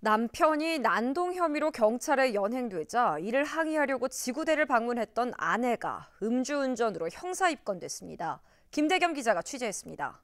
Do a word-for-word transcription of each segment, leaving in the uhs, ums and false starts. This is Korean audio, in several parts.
남편이 난동 혐의로 경찰에 연행되자 이를 항의하려고 지구대를 방문했던 아내가 음주운전으로 형사 입건됐습니다. 김대겸 기자가 취재했습니다.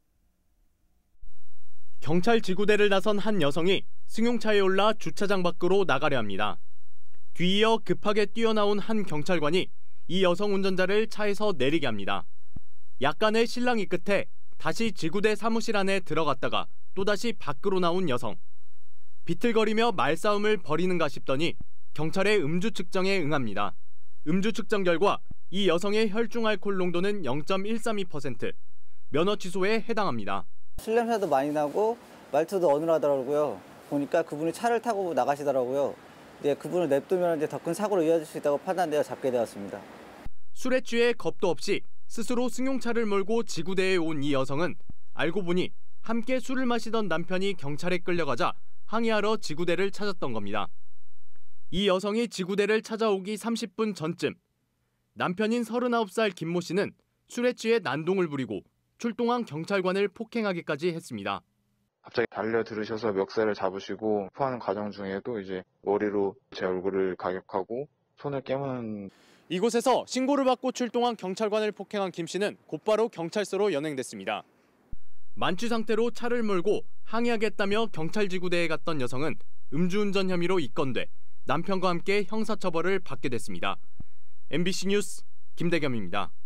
경찰 지구대를 나선 한 여성이 승용차에 올라 주차장 밖으로 나가려 합니다. 뒤이어 급하게 뛰어나온 한 경찰관이 이 여성 운전자를 차에서 내리게 합니다. 약간의 실랑이 끝에 다시 지구대 사무실 안에 들어갔다가 또다시 밖으로 나온 여성. 비틀거리며 말싸움을 벌이는가 싶더니 경찰의 음주 측정에 응합니다. 음주 측정 결과 이 여성의 혈중 알코올 농도는 영 점 일삼이 퍼센트, 면허 취소에 해당합니다. 술 냄새도 많이 나고 말투도 어눌하더라고요. 보니까 그분이 차를 타고 나가시더라고요. 이제 그분을 냅두면 이제 더 큰 사고로 이어질 수 있다고 판단되어 잡게 되었습니다. 술에 취해 겁도 없이 스스로 승용차를 몰고 지구대에 온 이 여성은 알고 보니 함께 술을 마시던 남편이 경찰에 끌려가자 항의하러 지구대를 찾았던 겁니다. 이 여성이 지구대를 찾아오기 삼십 분 전쯤 남편인 서른아홉 살 김모 씨는 술에 취해 난동을 부리고 출동한 경찰관을 폭행하기까지 했습니다. 갑자기 달려들으셔서 멱살을 잡으시고 포하는 과정 중에도 이제 머리로 제 얼굴을 가격하고 손을 깨무는. 이곳에서 신고를 받고 출동한 경찰관을 폭행한 김 씨는 곧바로 경찰서로 연행됐습니다. 만취 상태로 차를 몰고 항의하겠다며 경찰 지구대에 갔던 여성은 음주운전 혐의로 입건돼 남편과 함께 형사처벌을 받게 됐습니다. 엠비씨 뉴스 김대겸입니다.